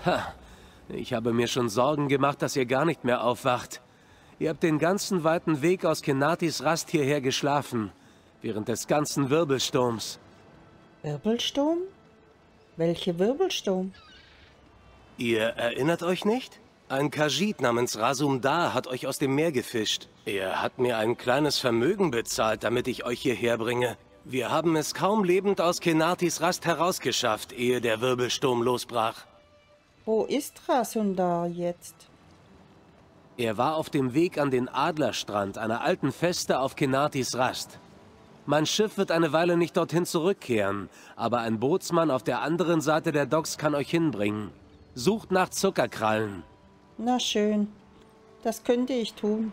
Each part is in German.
Ich habe mir schon Sorgen gemacht, dass ihr gar nicht mehr aufwacht. Ihr habt den ganzen weiten Weg aus Kenatis Rast hierher geschlafen, während des ganzen Wirbelsturms. Wirbelsturm? Welche Wirbelsturm? Ihr erinnert euch nicht? Ein Khajiit namens Razumdar hat euch aus dem Meer gefischt. Er hat mir ein kleines Vermögen bezahlt, damit ich euch hierher bringe. Wir haben es kaum lebend aus Kenatis Rast herausgeschafft, ehe der Wirbelsturm losbrach. Wo ist Razumdar jetzt? Er war auf dem Weg an den Adlerstrand, einer alten Feste auf Kenatis Rast. Mein Schiff wird eine Weile nicht dorthin zurückkehren, aber ein Bootsmann auf der anderen Seite der Docks kann euch hinbringen. Sucht nach Zuckerkrallen. Na schön, das könnte ich tun.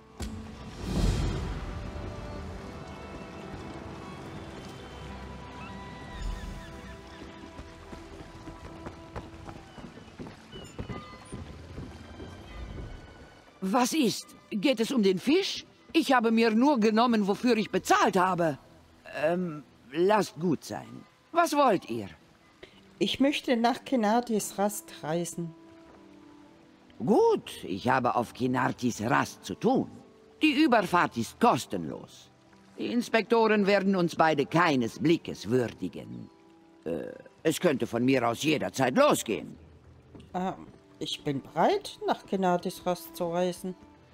Was ist? Geht es um den Fisch? Ich habe mir nur genommen, wofür ich bezahlt habe. Lasst gut sein. Was wollt ihr? Ich möchte nach Kenatis Rast reisen. Gut, ich habe auf Kenartis Rast zu tun. Die Überfahrt ist kostenlos. Die Inspektoren werden uns beide keines Blickes würdigen. Es könnte von mir aus jederzeit losgehen. Ich bin bereit, nach Kenatis Rast zu reisen.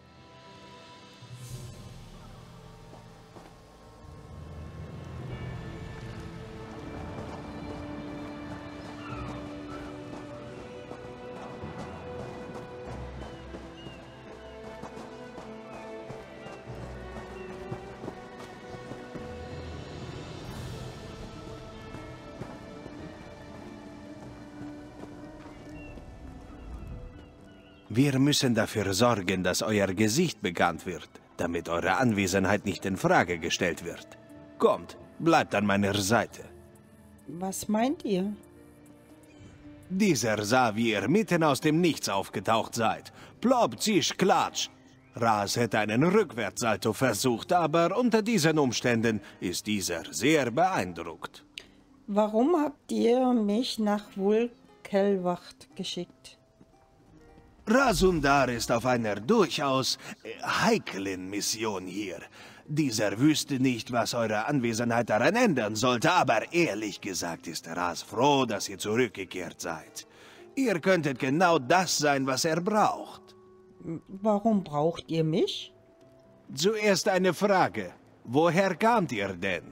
Wir müssen dafür sorgen, dass euer Gesicht bekannt wird, damit eure Anwesenheit nicht in Frage gestellt wird. Kommt, bleibt an meiner Seite. Was meint ihr? Dieser sah, wie ihr mitten aus dem Nichts aufgetaucht seid. Plopp, zisch, klatsch. Ras hätte einen Rückwärtssalto versucht, aber unter diesen Umständen ist dieser sehr beeindruckt. Warum habt ihr mich nach Vulkelwacht geschickt? Razumdar ist auf einer durchaus heiklen Mission hier. Dieser wüsste nicht, was eure Anwesenheit daran ändern sollte, aber ehrlich gesagt ist Ras froh, dass ihr zurückgekehrt seid. Ihr könntet genau das sein, was er braucht. Warum braucht ihr mich? Zuerst eine Frage. Woher kamt ihr denn?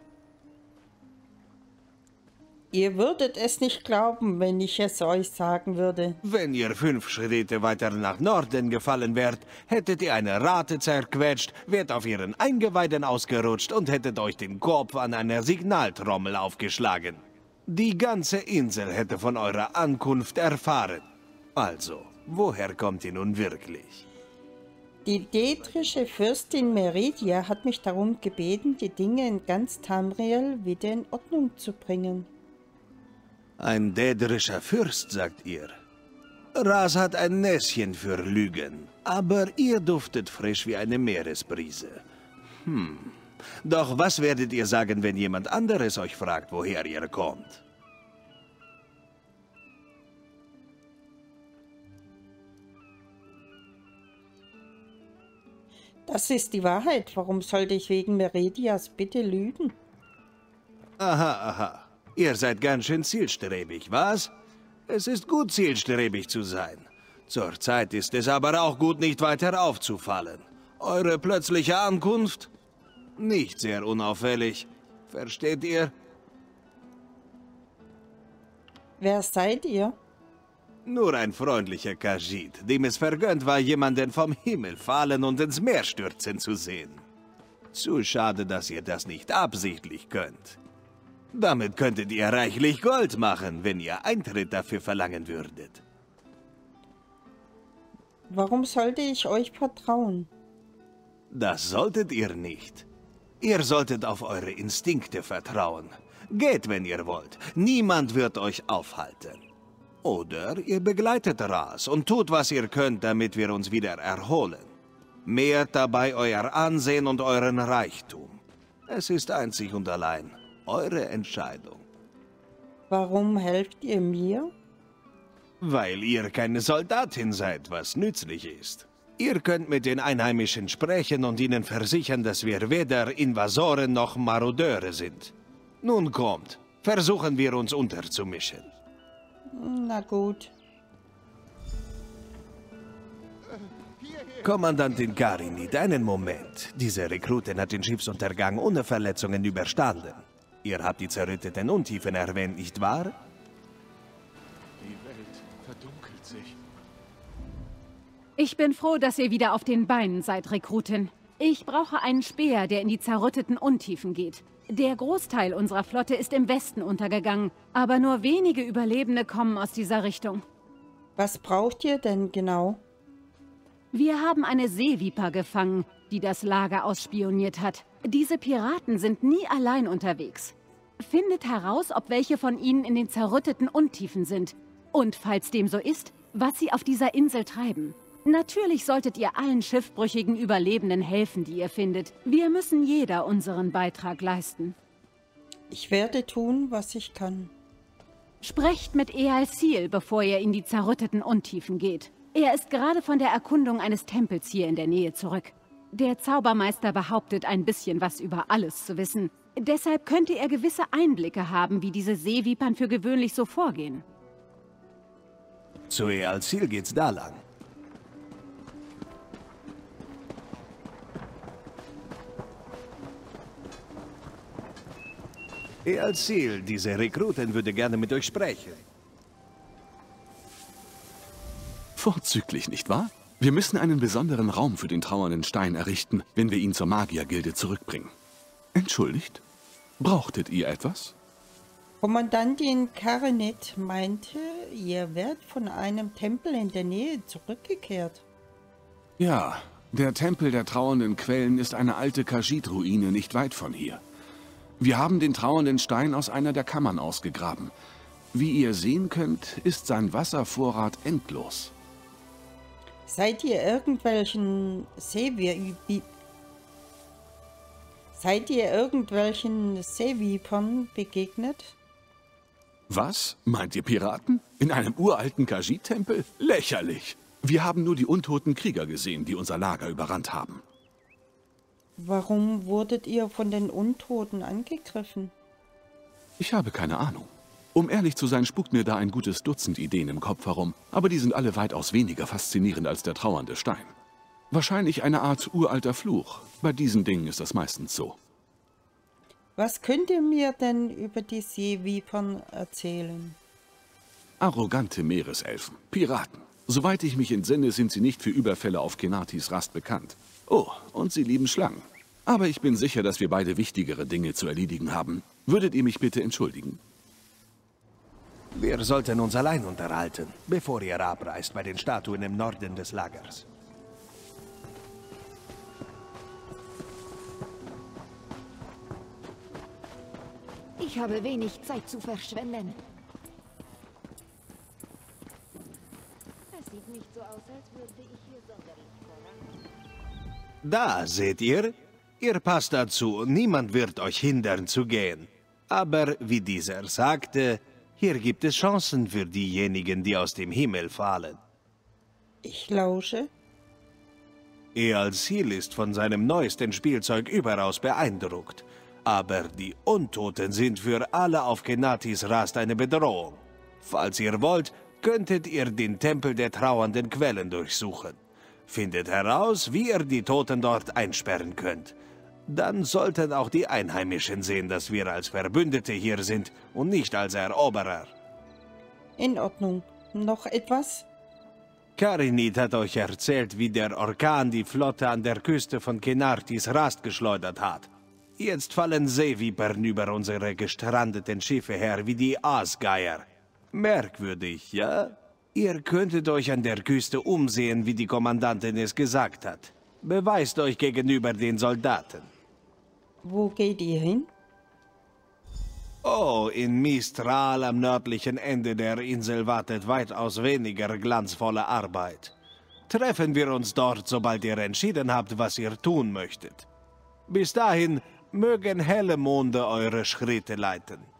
Ihr würdet es nicht glauben, wenn ich es euch sagen würde. Wenn ihr 5 Schritte weiter nach Norden gefallen wärt, hättet ihr eine Rate zerquetscht, wärt auf ihren Eingeweiden ausgerutscht und hättet euch den Kopf an einer Signaltrommel aufgeschlagen. Die ganze Insel hätte von eurer Ankunft erfahren. Also, woher kommt ihr nun wirklich? Die detrische Fürstin Meridia hat mich darum gebeten, die Dinge in ganz Tamriel wieder in Ordnung zu bringen. Ein dädrischer Fürst, sagt ihr. Ras hat ein Näschen für Lügen, aber ihr duftet frisch wie eine Meeresbrise. Doch was werdet ihr sagen, wenn jemand anderes euch fragt, woher ihr kommt? Das ist die Wahrheit. Warum sollte ich wegen Meridias Bitte lügen? Aha, aha. Ihr seid ganz schön zielstrebig, was? Es ist gut, zielstrebig zu sein. Zurzeit ist es aber auch gut, nicht weiter aufzufallen. Eure plötzliche Ankunft? Nicht sehr unauffällig. Versteht ihr? Wer seid ihr? Nur ein freundlicher Khajiit, dem es vergönnt war, jemanden vom Himmel fallen und ins Meer stürzen zu sehen. Zu schade, dass ihr das nicht absichtlich könnt. Damit könntet ihr reichlich Gold machen, wenn ihr Eintritt dafür verlangen würdet. Warum sollte ich euch vertrauen? Das solltet ihr nicht. Ihr solltet auf eure Instinkte vertrauen. Geht, wenn ihr wollt. Niemand wird euch aufhalten. Oder ihr begleitet Ras und tut, was ihr könnt, damit wir uns wieder erholen. Mehrt dabei euer Ansehen und euren Reichtum. Es ist einzig und allein eure Entscheidung. Warum helft ihr mir? Weil ihr keine Soldatin seid, was nützlich ist. Ihr könnt mit den Einheimischen sprechen und ihnen versichern, dass wir weder Invasoren noch Marodeure sind. Nun kommt, versuchen wir uns unterzumischen. Na gut. Kommandantin Karinit, einen Moment. Diese Rekrutin hat den Schiffsuntergang ohne Verletzungen überstanden. Ihr habt die zerrütteten Untiefen erwähnt, nicht wahr? Die Welt verdunkelt sich. Ich bin froh, dass ihr wieder auf den Beinen seid, Rekrutin. Ich brauche einen Speer, der in die zerrütteten Untiefen geht. Der Großteil unserer Flotte ist im Westen untergegangen, aber nur wenige Überlebende kommen aus dieser Richtung. Was braucht ihr denn genau? Wir haben eine Seeviper gefangen, die das Lager ausspioniert hat. Diese Piraten sind nie allein unterwegs. Findet heraus, ob welche von ihnen in den zerrütteten Untiefen sind. Und falls dem so ist, was sie auf dieser Insel treiben. Natürlich solltet ihr allen schiffbrüchigen Überlebenden helfen, die ihr findet. Wir müssen jeder unseren Beitrag leisten. Ich werde tun, was ich kann. Sprecht mit Ealsil, bevor ihr in die zerrütteten Untiefen geht. Er ist gerade von der Erkundung eines Tempels hier in der Nähe zurück. Der Zaubermeister behauptet, ein bisschen was über alles zu wissen. Deshalb könnte er gewisse Einblicke haben, wie diese Seevipern für gewöhnlich so vorgehen. Zu Ealsil geht's da lang. Ealsil, diese Rekrutin würde gerne mit euch sprechen. Vorzüglich, nicht wahr? Wir müssen einen besonderen Raum für den trauernden Stein errichten, wenn wir ihn zur Magiergilde zurückbringen. Entschuldigt? Brauchtet ihr etwas? Kommandantin Karinit meinte, ihr werdet von einem Tempel in der Nähe zurückgekehrt. Ja, der Tempel der trauernden Quellen ist eine alte Khajiit-Ruine nicht weit von hier. Wir haben den trauernden Stein aus einer der Kammern ausgegraben. Wie ihr sehen könnt, ist sein Wasservorrat endlos. Seid ihr irgendwelchen Seevipern begegnet? Was? Meint ihr Piraten? In einem uralten Khajiit-Tempel? Lächerlich! Wir haben nur die untoten Krieger gesehen, die unser Lager überrannt haben. Warum wurdet ihr von den Untoten angegriffen? Ich habe keine Ahnung. Um ehrlich zu sein, spukt mir da ein gutes Dutzend Ideen im Kopf herum, aber die sind alle weitaus weniger faszinierend als der trauernde Stein. Wahrscheinlich eine Art uralter Fluch. Bei diesen Dingen ist das meistens so. Was könnt ihr mir denn über die Seevipern erzählen? Arrogante Meereselfen, Piraten. Soweit ich mich entsinne, sind sie nicht für Überfälle auf Kenatis Rast bekannt. Oh, und sie lieben Schlangen. Aber ich bin sicher, dass wir beide wichtigere Dinge zu erledigen haben. Würdet ihr mich bitte entschuldigen? Wir sollten uns allein unterhalten, bevor ihr abreist bei den Statuen im Norden des Lagers. Ich habe wenig Zeit zu verschwenden. Es sieht nicht so aus, als würde ich hier sonderlich voran. Da seht ihr. Ihr passt dazu, niemand wird euch hindern zu gehen. Aber wie dieser sagte, hier gibt es Chancen für diejenigen, die aus dem Himmel fallen. Ich lausche. Ealsil ist von seinem neuesten Spielzeug überaus beeindruckt. Aber die Untoten sind für alle auf Kenatis Rast eine Bedrohung. Falls ihr wollt, könntet ihr den Tempel der trauernden Quellen durchsuchen. Findet heraus, wie ihr die Toten dort einsperren könnt. Dann sollten auch die Einheimischen sehen, dass wir als Verbündete hier sind und nicht als Eroberer. In Ordnung. Noch etwas? Karinit hat euch erzählt, wie der Orkan die Flotte an der Küste von Kenatis Rast geschleudert hat. Jetzt fallen Seevipern über unsere gestrandeten Schiffe her wie die Aasgeier. Merkwürdig, ja? Ihr könntet euch an der Küste umsehen, wie die Kommandantin es gesagt hat. Beweist euch gegenüber den Soldaten. Wo geht ihr hin? Oh, in Mistral am nördlichen Ende der Insel wartet weitaus weniger glanzvolle Arbeit. Treffen wir uns dort, sobald ihr entschieden habt, was ihr tun möchtet. Bis dahin mögen helle Monde eure Schritte leiten.